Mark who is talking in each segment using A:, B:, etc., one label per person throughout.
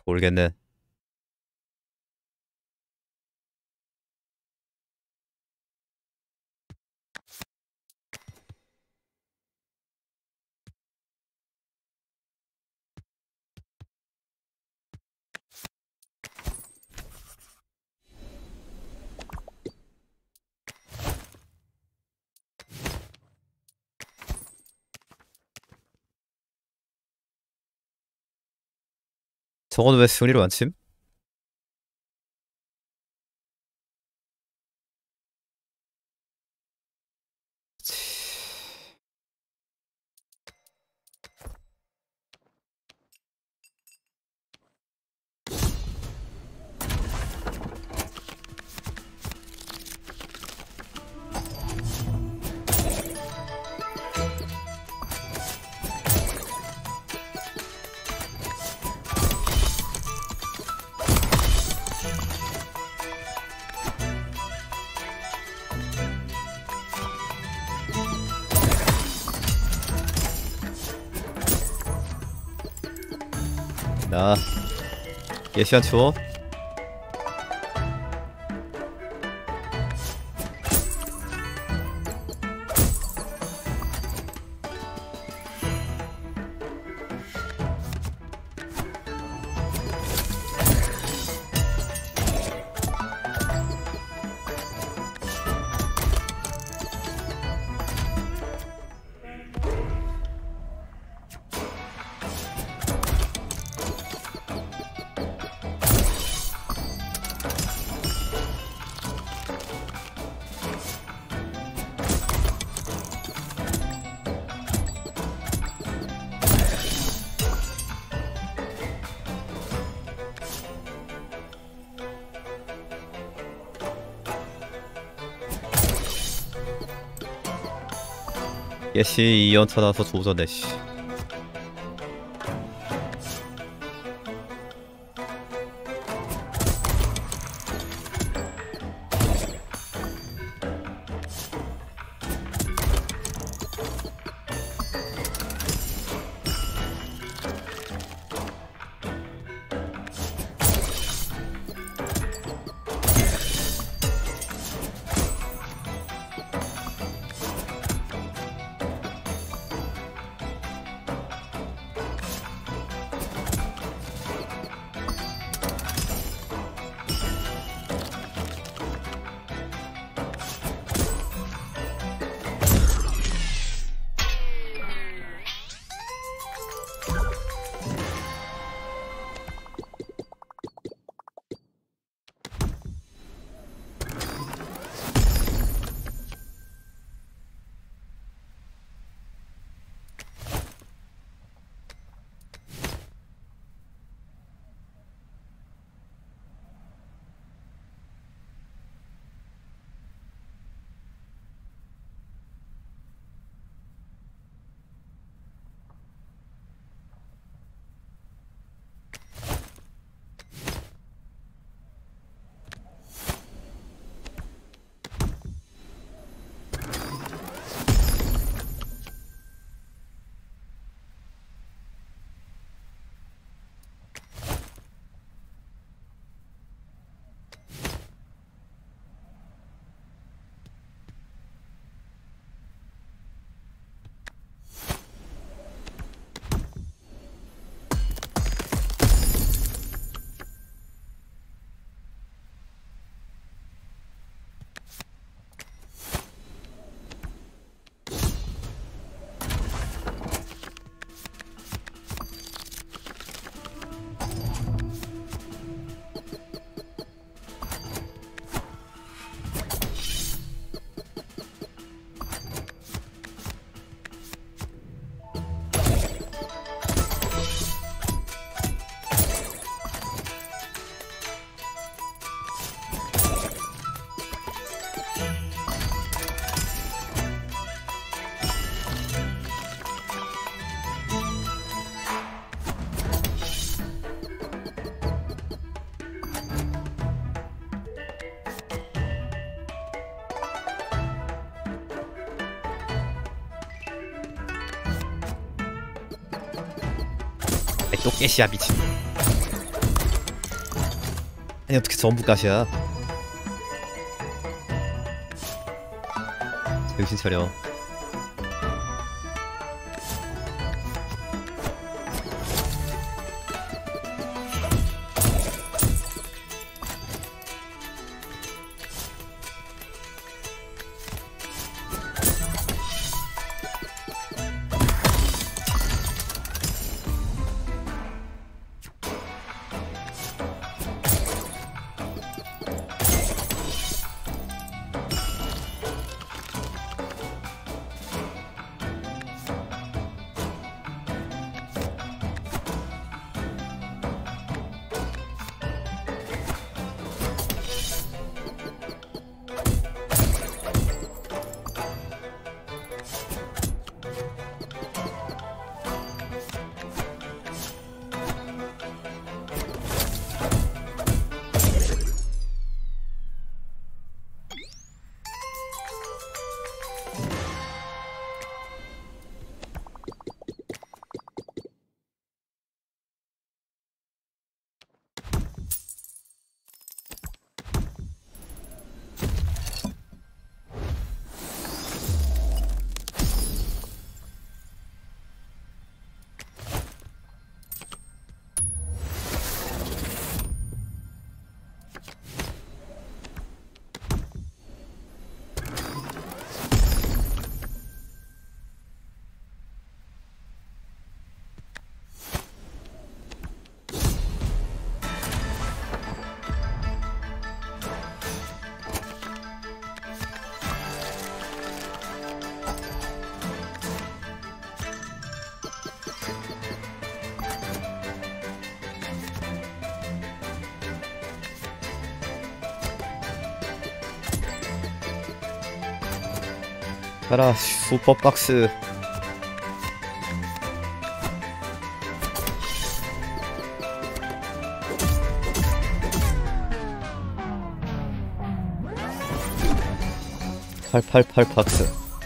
A: 모르겠네. 저건 왜 승리를 안 침? 나 예시한 추워? 예시 2연타 나서 조져내 씨. 또 깨시야 미친. 아니 어떻게 전부 가시야? 정신 차려. 가라 슈퍼박스. 팔팔팔 박스.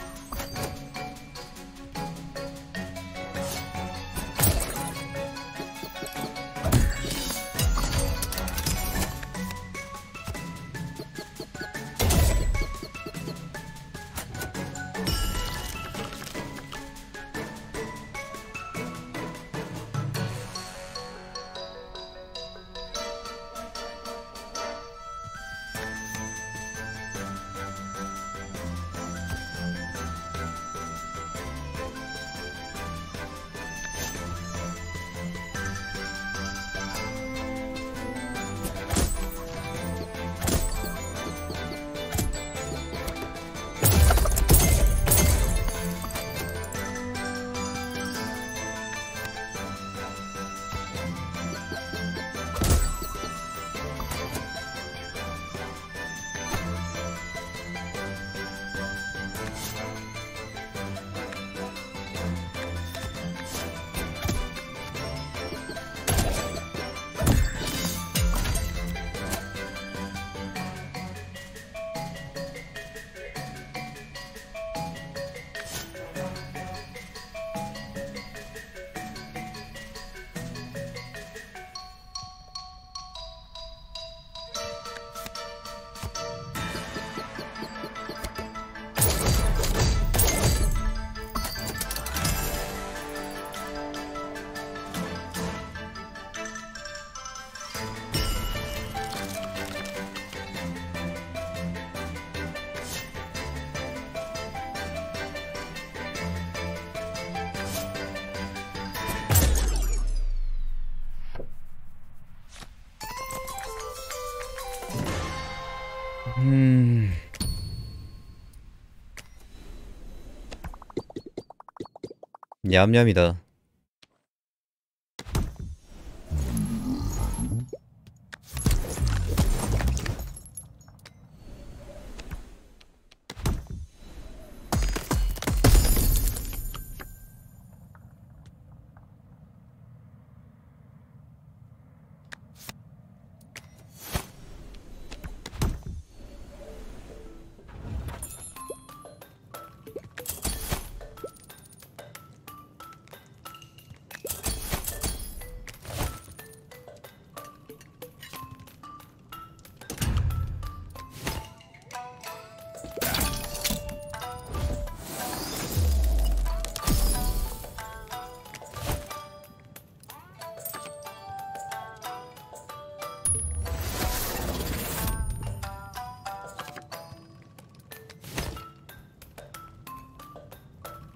A: 냠냠이다.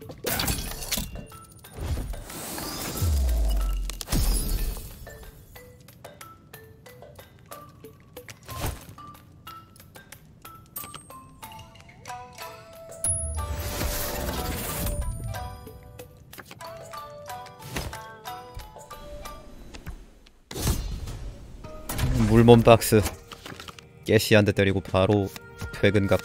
A: 물몸 박스. 깨시 한 대 때리고 바로 퇴근각.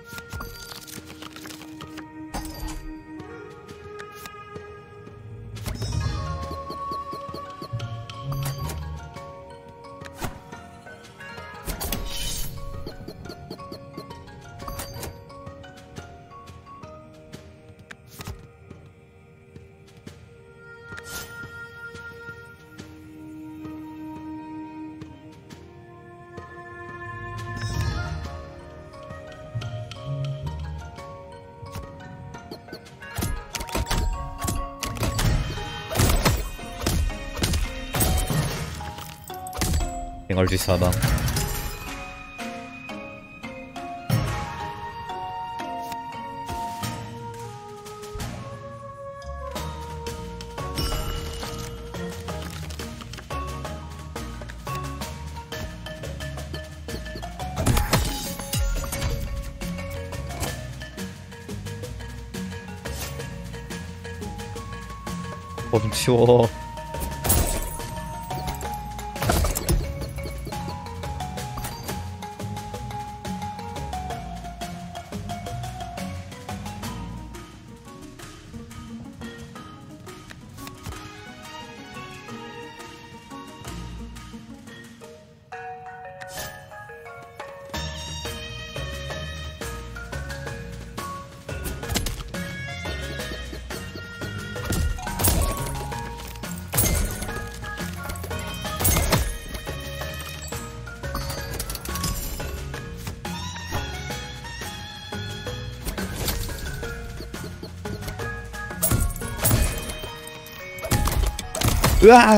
A: 생활쥐 사망. 좀 치워. 으아!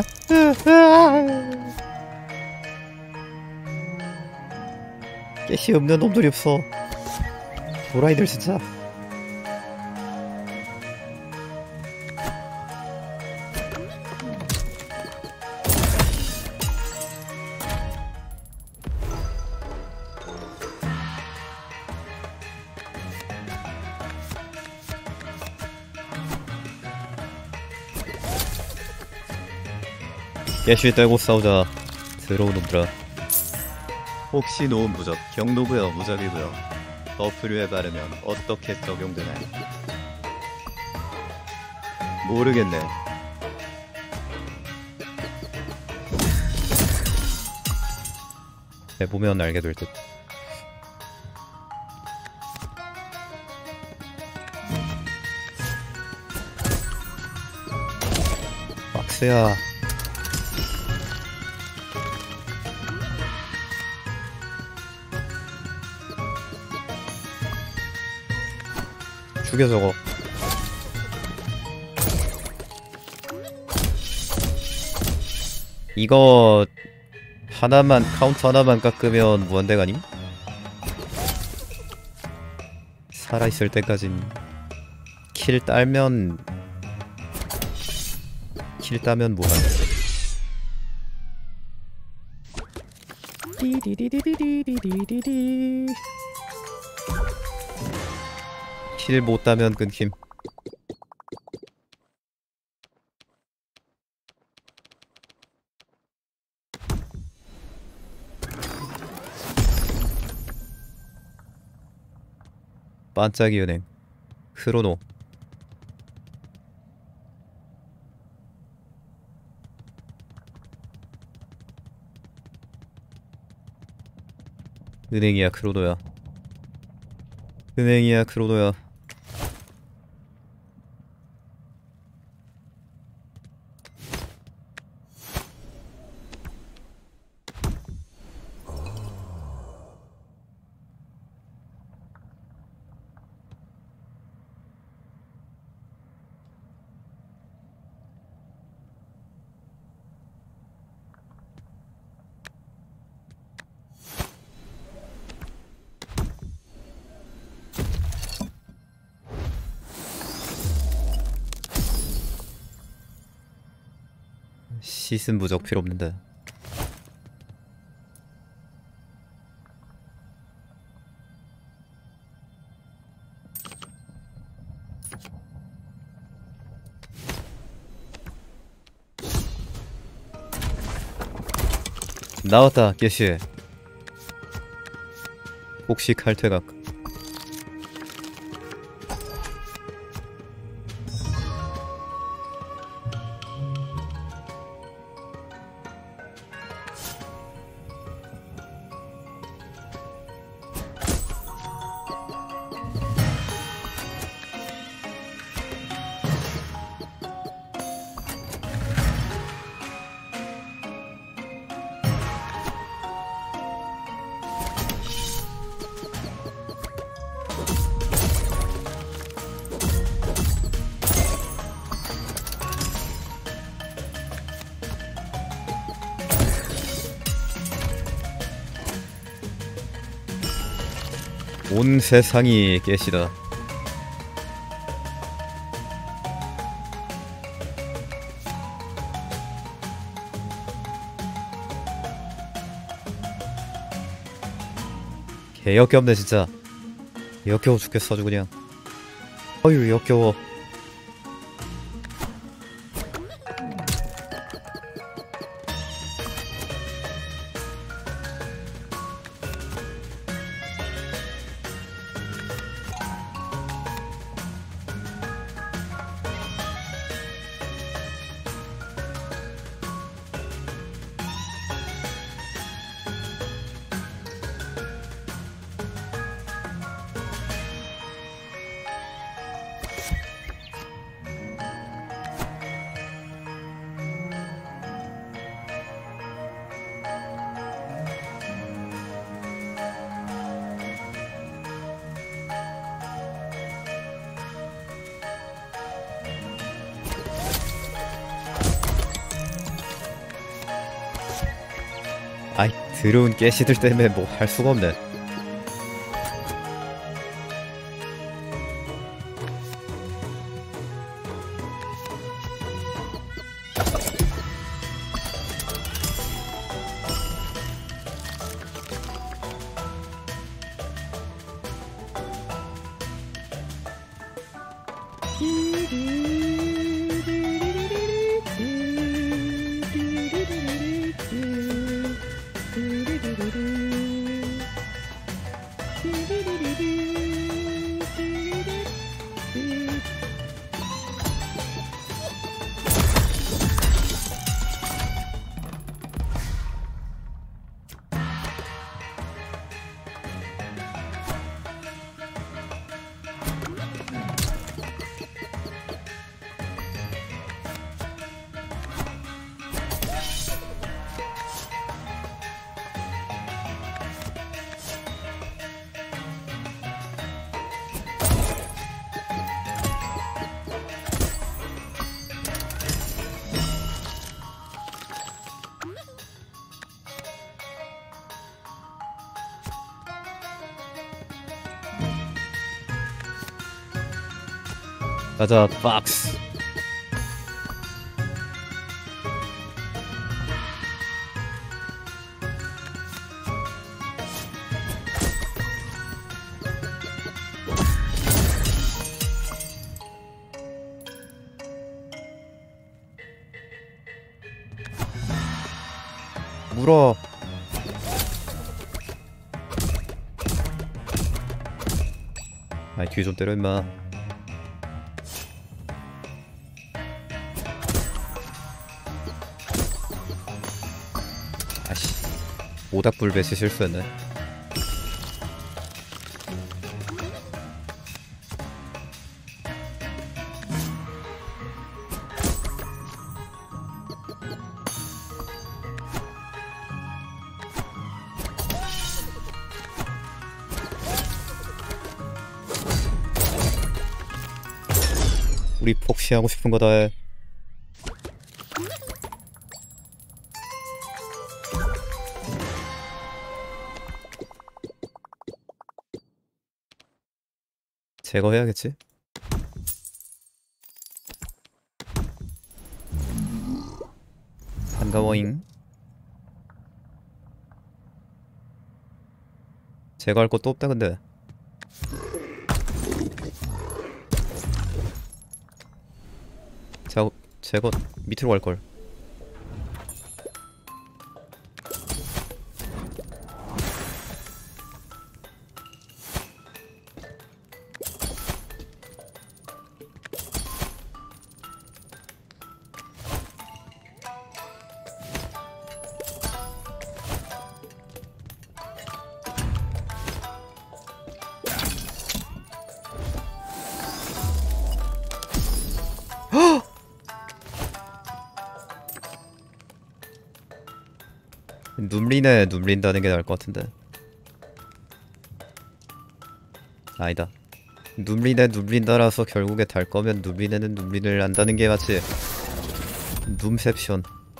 A: 깨시 없는 놈들이 없어. 도라이들 진짜. 깨시 떼고 싸우자. 더러운 놈들아. 혹시 놓은 부적 경로고요 무적이고요. 버프류에 바르면 어떻게 적용되나요? 모르겠네. 해보면 알게 될 듯. 박스야. 죽여 저거. 이거 하나만 카운트 하나만 깎으면 무한대가님? 살아있을 때까진 킬 따면 무한대. 디디디디디디디디디. 킬 못 따면 끊김. 반짝이 은행 크로노. 은행이야 크로노야. 은행이야 크로노야. 시슨 부적 필요 없는데. 나왔다 깨시. 혹시 칼퇴각. 온 세상이 깨시다. 개 역겹네 진짜. 역겨워 죽겠어 아주 그냥. 어휴 역겨워. 아이 더러운 깨시들 때문에 뭐 할 수가 없네. 가자 박스. 물어. 아이 뒤에 좀 때려 임마. 아씨 모닥불 배치 실수했네. 우리 폭시하고 싶은 거 다 해. 제거해야겠지? 반가워잉. 제거할 것도 없다 근데. 제거 밑으로 갈걸. 눔리네 눔린다는 게 나을 것 같은데. 아니다. 눔리네 눔린다라서 결국에 달 거면 눔리네는 눔린을 안다는 게 맞지. 눔셉션.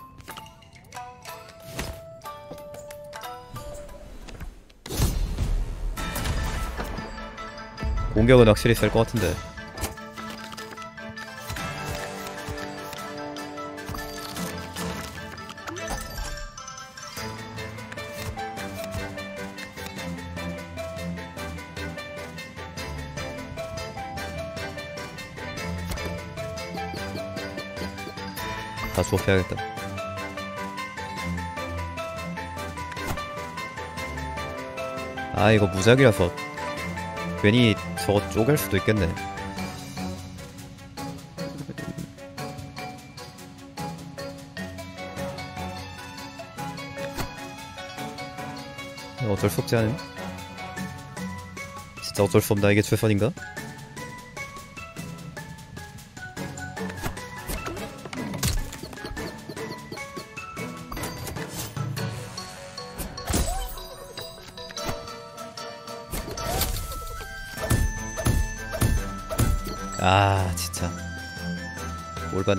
A: 공격은 확실히 셀 것 같은데. 다 수업해야겠다. 아 이거 무작이라서 괜히 저거 쪼갤 수도 있겠네. 어쩔 수 없지 않음? 진짜 어쩔 수 없나 이게 최선인가? 아 진짜 올받네.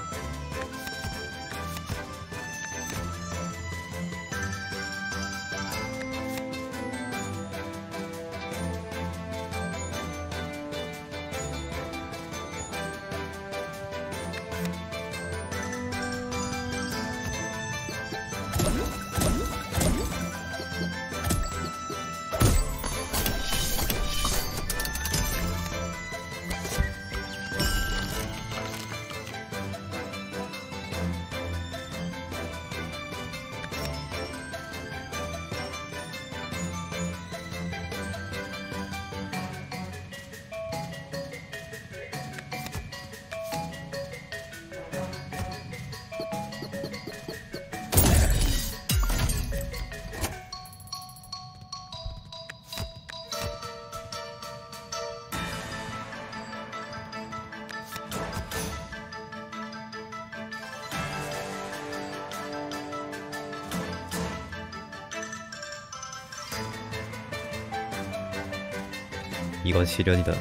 A: 이건 시련이다.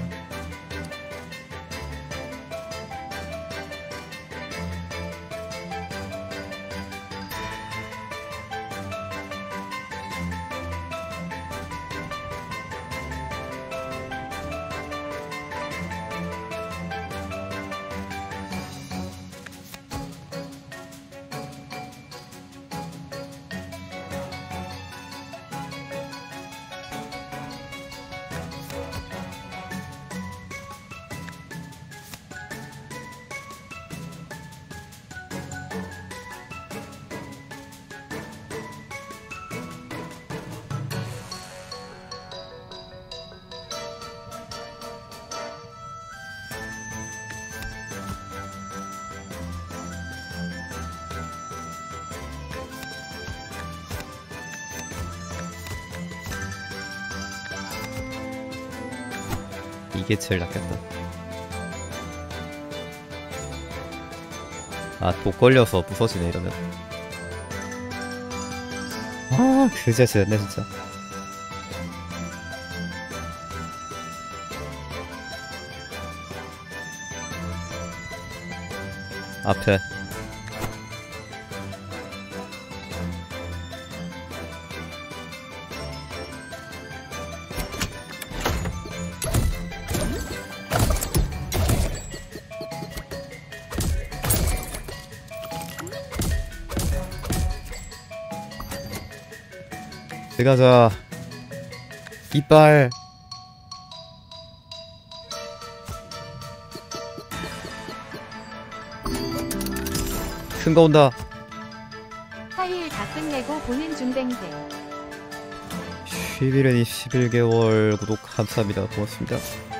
A: 이게 제일 낫겠다. 아, 독 걸려서 부서지네 이러면. 아, 그제 됐네 진짜. 앞에 들어가자. 이빨. 큰 거 온다.
B: 파일 다 끝내고 보는 중댕생.
A: 11년 21개월 구독 감사합니다. 고맙습니다.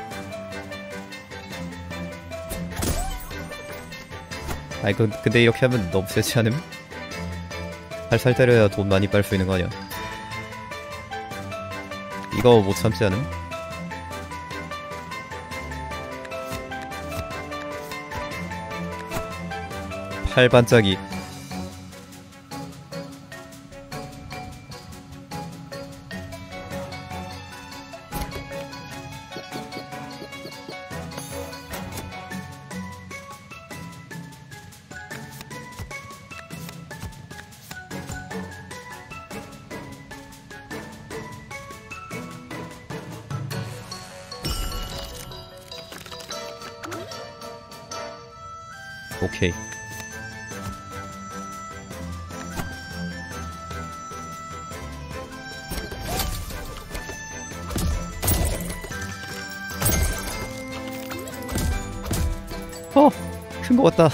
A: 아이 근데 이렇게 하면 너무 세지 않음? 살살 때려야 돈 많이 빨 수 있는 거 아니야? 이거 못 참지 않음? 팔 반짝이. 오케이. 큰 거 같다.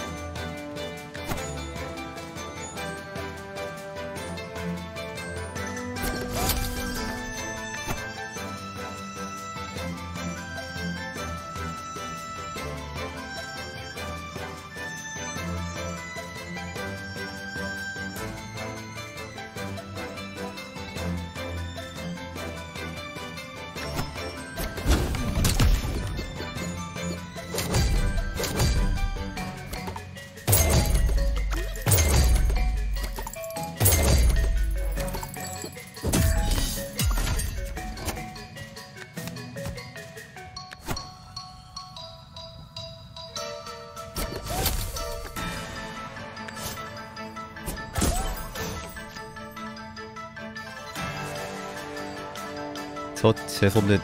A: 저 재수없는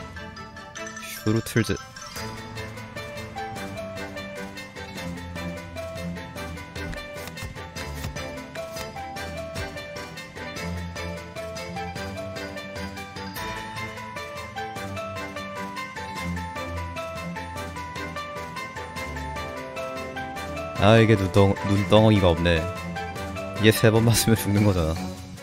A: 슈루틀즈. 아 이게 눈덩어리가 없네. 이게 3번 맞으면 죽는 거잖아.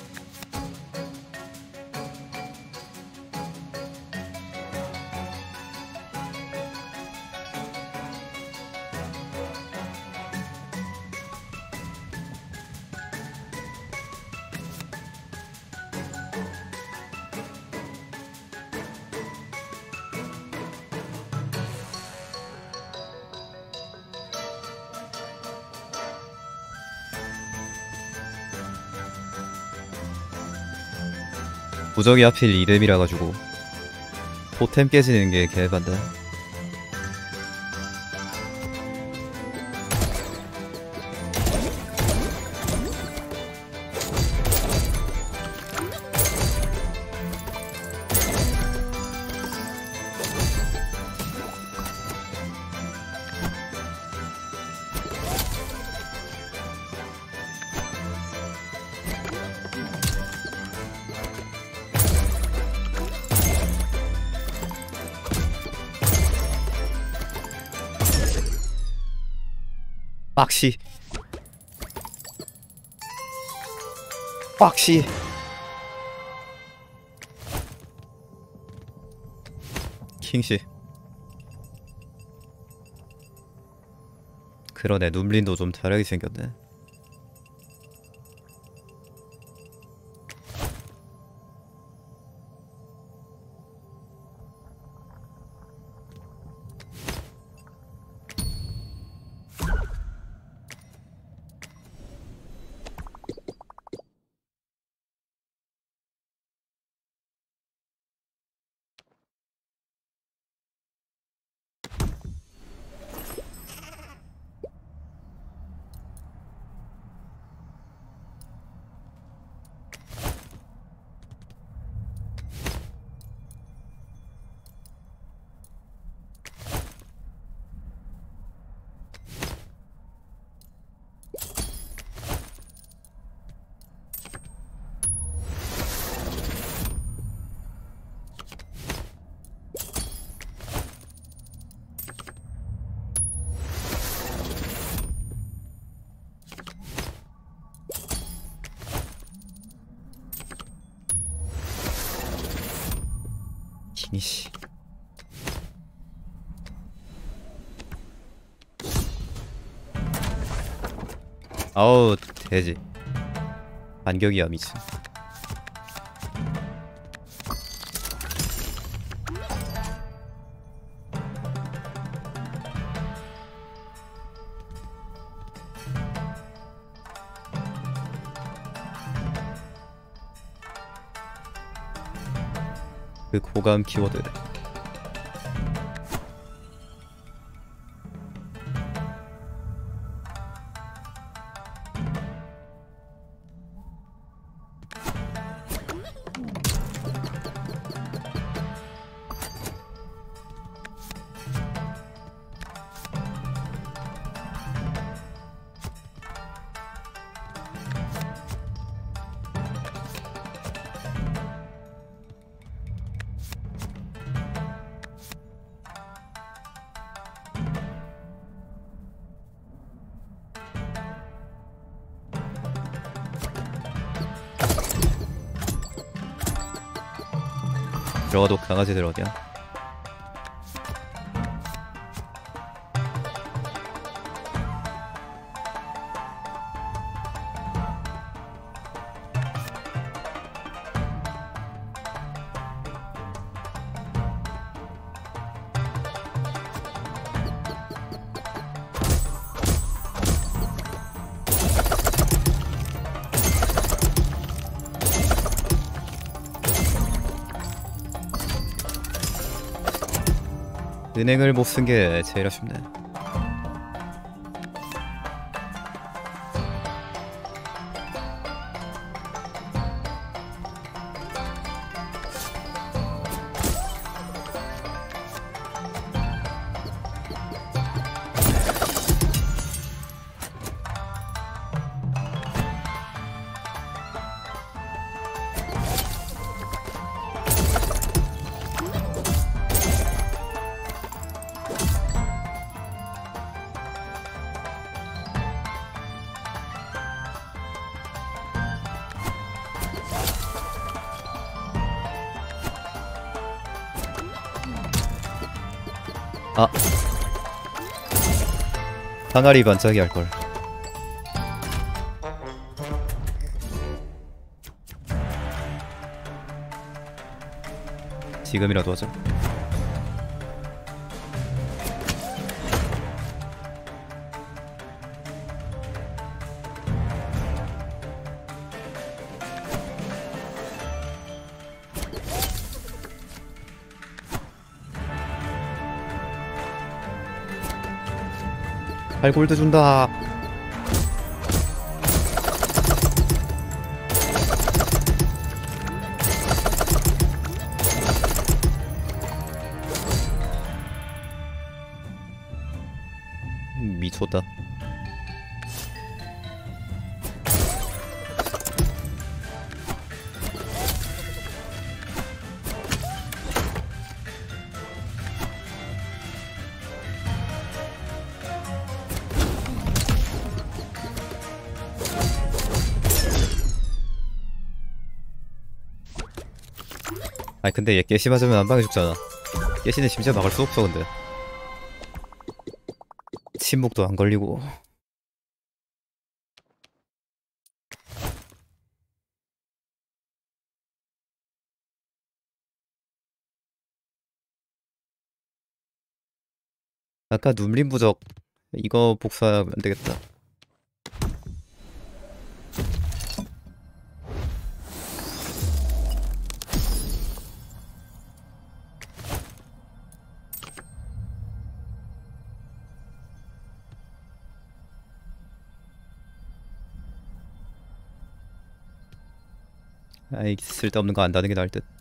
A: 무적이 하필 이름이라 가지고 토템 깨지는 게 개반다. 빡시 빡시. 킹시. 그러네. 눈블린도 좀 다르게 생겼네. 피니시. 아우 돼지. 반격이야 미친. 그 고감 키워드. 들어가도 강아지들 어디야? 은행을 못 쓴 게 제일 아쉽네. 아, 항아리 반짝이 할걸. 지금이라도 하자. 팔골드 준다. 미쳤다. 아니 근데 얘 깨시 맞으면 한 방에 죽잖아. 깨시는 심지어 막을 수 없어. 근데 침묵도 안 걸리고. 아까 눈림 부적 이거 복사하면 안 되겠다. 아이 쓸데없는 거 안다는 게 나을 듯.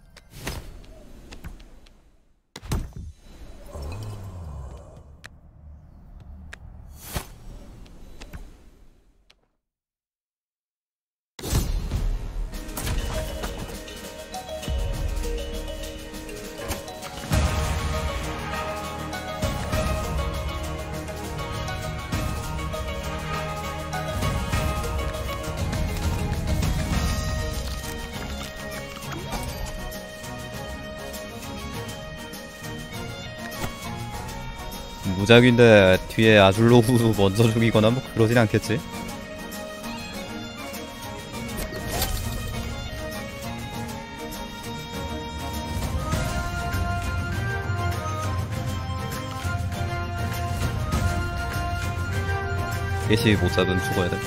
A: 무작위인데 뒤에 아줄로우 먼저 죽이거나 뭐 그러진 않겠지? 예시 못 잡으면 죽어야 돼.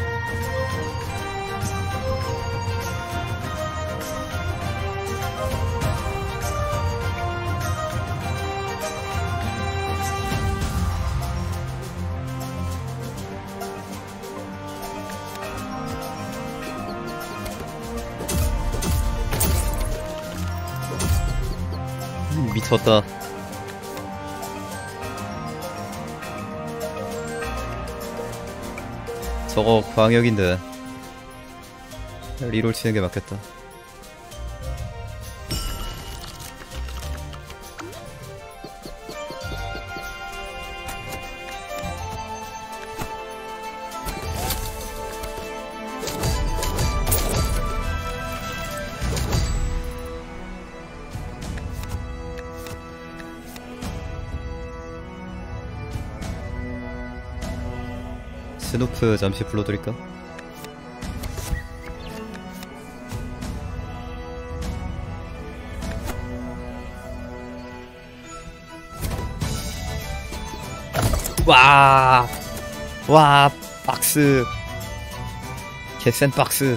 A: 미쳤다. 저거 광역인데 리롤 치는 게 맞겠다. 스누프 잠시 불러드릴까? 와, 와, 박스, 개센 박스.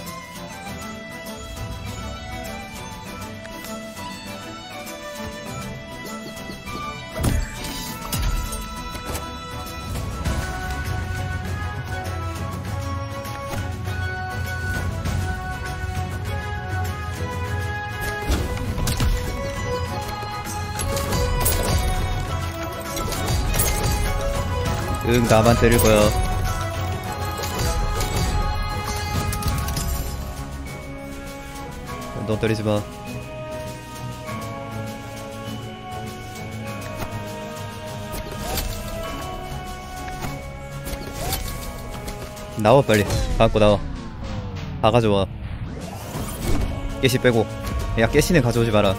A: 응, 나만 때릴 거야. 너 때리지 마. 나와 빨리. 갖고 나와. 다 가져와. 깨시 빼고. 야, 깨시는 가져오지 마라.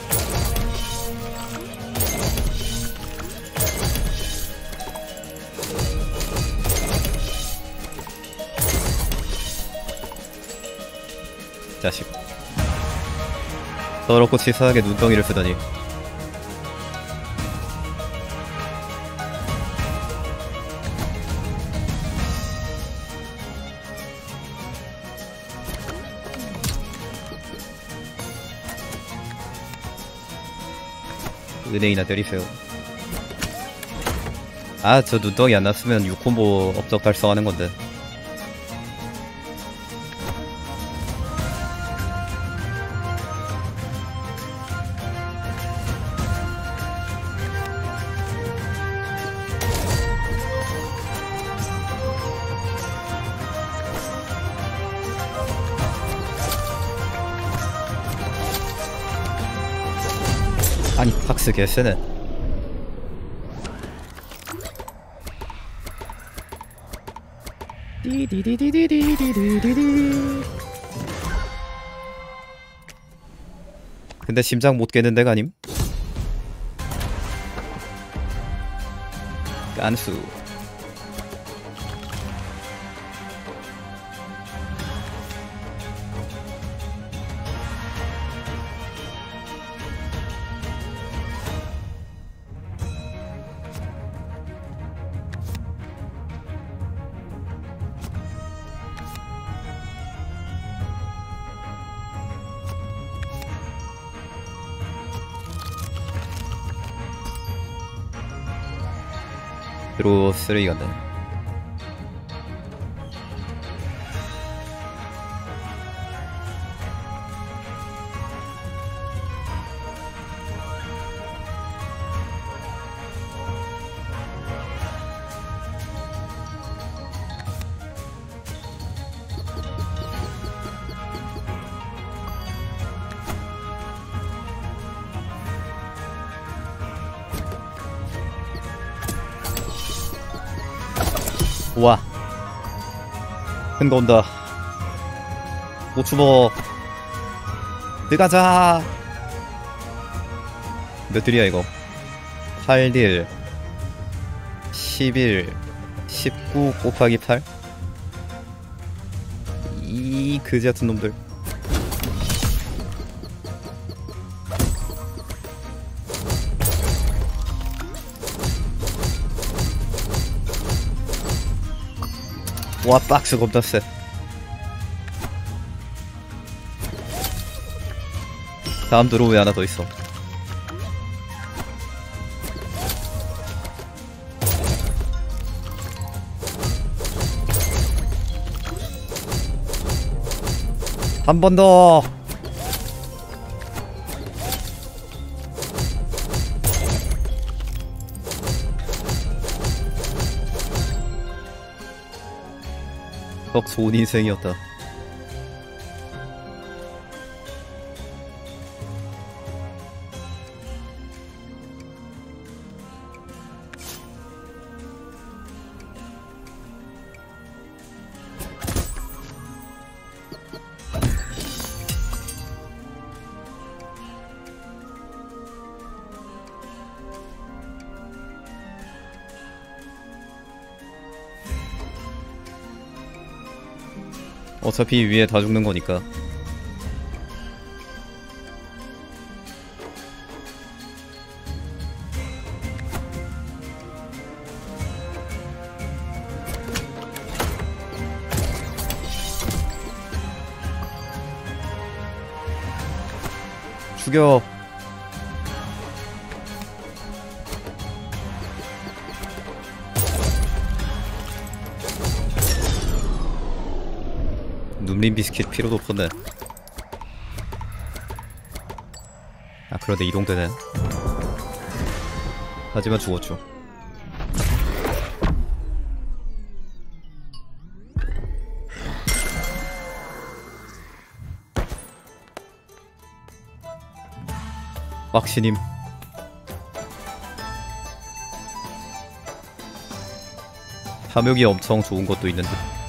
A: 자식. 더럽고 치사하게 눈덩이를 쓰다니. 은행이나 때리세요. 아, 저 눈덩이 안 났으면 6콤보 업적 달성하는 건데. 아니, 박스 개쎄네. 근데 심장 못 깨는 데가 아님? 깐수. 드로 쓰레기 같네. 와, 큰 거 온다. 못 숨어. 들어가자. 몇 딜이야 이거? 8딜 11 19 곱하기 8. 이 그지 같은 놈들. 와, 박스 겁나 세. 다음 드로우에 하나 더 있어. 한 번 더. 덕 좋은 인생이었다. 어차피 위에 다 죽는 거니까. 죽여. 눈린 비스킷 필요도 없었네. 아, 그런데 이동되네. 하지만 죽었죠. 빡신임. 탐욕이 엄청 좋은 것도 있는데